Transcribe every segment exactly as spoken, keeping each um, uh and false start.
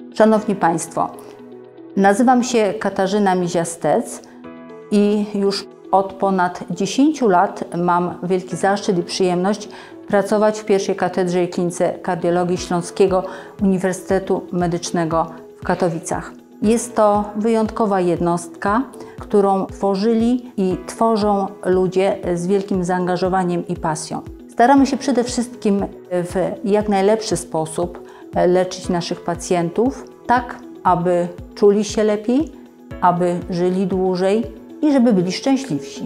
Szanowni Państwo, nazywam się Katarzyna Miziastec i już od ponad dziesięciu lat mam wielki zaszczyt i przyjemność pracować w pierwszej katedrze i klinice kardiologii Śląskiego Uniwersytetu Medycznego w Katowicach. Jest to wyjątkowa jednostka, którą tworzyli i tworzą ludzie z wielkim zaangażowaniem i pasją. Staramy się przede wszystkim w jak najlepszy sposób leczyć naszych pacjentów, tak aby czuli się lepiej, aby żyli dłużej i żeby byli szczęśliwsi.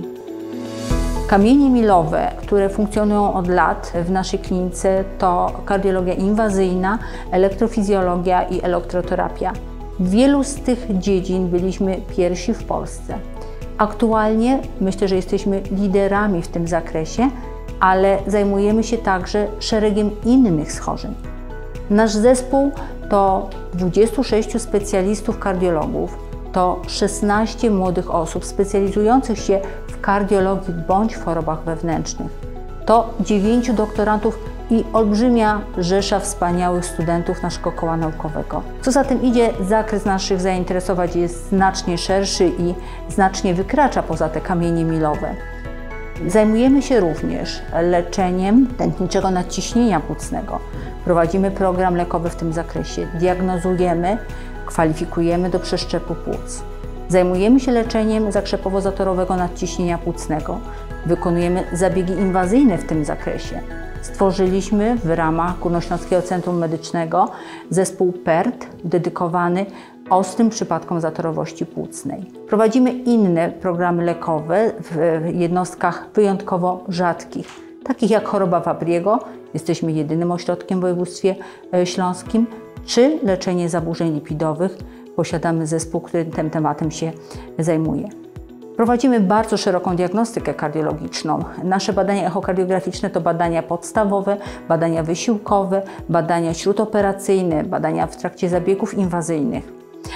Kamienie milowe, które funkcjonują od lat w naszej klinice, to kardiologia inwazyjna, elektrofizjologia i elektroterapia. W wielu z tych dziedzin byliśmy pierwsi w Polsce. Aktualnie myślę, że jesteśmy liderami w tym zakresie, ale zajmujemy się także szeregiem innych schorzeń. Nasz zespół to dwudziestu sześciu specjalistów kardiologów, to szesnaście młodych osób specjalizujących się w kardiologii bądź w chorobach wewnętrznych. To dziewięciu doktorantów i olbrzymia rzesza wspaniałych studentów naszego koła naukowego. Co za tym idzie, zakres naszych zainteresowań jest znacznie szerszy i znacznie wykracza poza te kamienie milowe. Zajmujemy się również leczeniem tętniczego nadciśnienia płucnego. Prowadzimy program lekowy w tym zakresie, diagnozujemy, kwalifikujemy do przeszczepu płuc. Zajmujemy się leczeniem zakrzepowo-zatorowego nadciśnienia płucnego. Wykonujemy zabiegi inwazyjne w tym zakresie. Stworzyliśmy w ramach Górnośląskiego Centrum Medycznego zespół P E R T dedykowany ostrym przypadkom zatorowości płucnej. Prowadzimy inne programy lekowe w jednostkach wyjątkowo rzadkich, takich jak choroba Fabriego, jesteśmy jedynym ośrodkiem w województwie śląskim, czy leczenie zaburzeń lipidowych. Posiadamy zespół, który tym tematem się zajmuje. Prowadzimy bardzo szeroką diagnostykę kardiologiczną. Nasze badania echokardiograficzne to badania podstawowe, badania wysiłkowe, badania śródoperacyjne, badania w trakcie zabiegów inwazyjnych.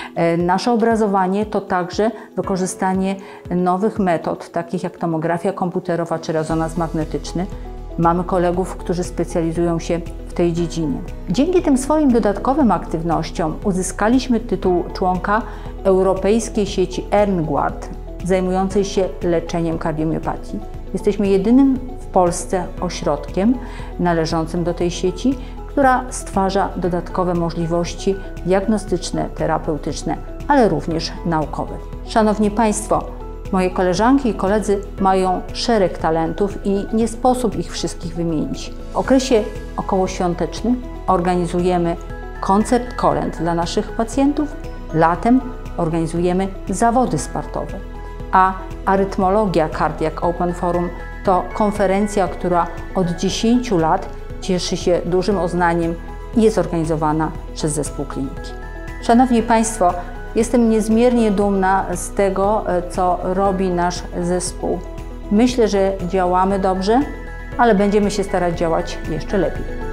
Nasze obrazowanie to także wykorzystanie nowych metod, takich jak tomografia komputerowa czy rezonans magnetyczny. Mamy kolegów, którzy specjalizują się w tej dziedzinie. Dzięki tym swoim dodatkowym aktywnościom uzyskaliśmy tytuł członka Europejskiej Sieci ERNGUARD, zajmującej się leczeniem kardiomiopatii. Jesteśmy jedynym w Polsce ośrodkiem należącym do tej sieci, która stwarza dodatkowe możliwości diagnostyczne, terapeutyczne, ale również naukowe. Szanowni Państwo, moje koleżanki i koledzy mają szereg talentów i nie sposób ich wszystkich wymienić. W okresie okołoświątecznym organizujemy koncert kolęd dla naszych pacjentów, latem organizujemy zawody sportowe, a Arytmologia Cardiac Open Forum to konferencja, która od dziesięciu lat cieszy się dużym uznaniem i jest organizowana przez zespół kliniki. Szanowni Państwo, jestem niezmiernie dumna z tego, co robi nasz zespół. Myślę, że działamy dobrze, ale będziemy się starać działać jeszcze lepiej.